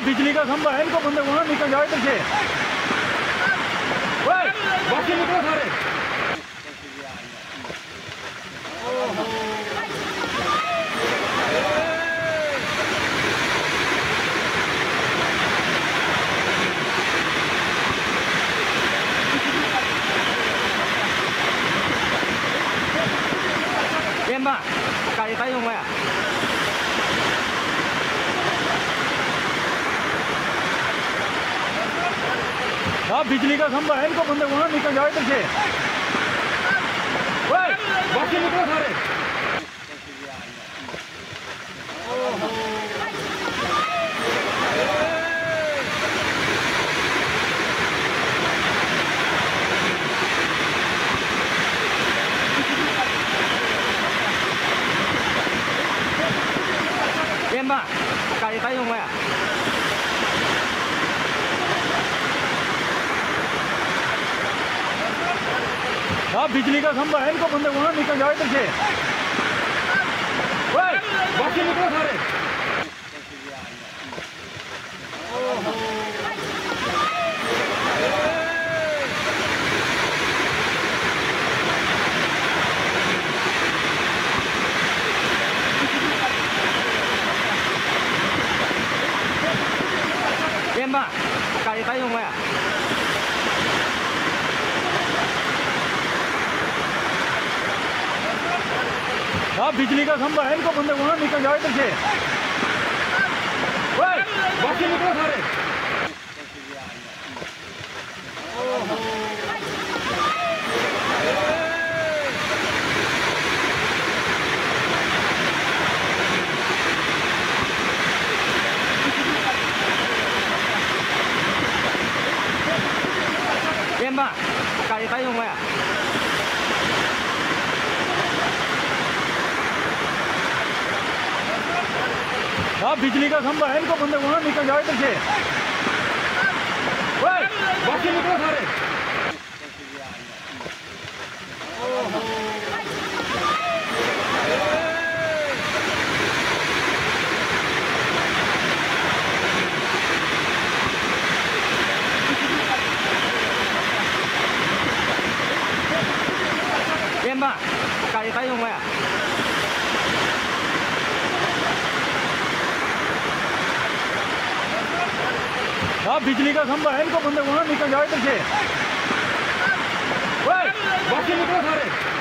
बिजली का खंभा है, इनको बंदे वहां निकल जाओ इधर से। बाकी निकलो सारे। Em ạ, cài tay không mẹ ạ? हाँ बिजली का खंभा है, इनको बंदे वहां निकल जाओ इधर से। बाकी निकलो सारे। Em ạ, cài tay không mẹ ạ? हाँ बिजली का खंभा है, इनको बंदे वहां निकल जाओ इधर से। बाकी निकलो सारे। Em ạ, cài tay không mẹ ạ? हाँ बिजली का खंभा है, इनको बंदे वहां निकल जाओ इधर से। बाकी निकलो सारे। Em ạ, cài tay không mẹ ạ? हाँ बिजली का खंभा है, इनको बंदे वहां निकल जाओ इधर से। बाकी निकलो सारे। Em ạ, cài tay không mẹ ạ? हाँ बिजली का खंभा है, इनको बंदे वहां निकल जाओ इधर से। बाकी निकलो सारे।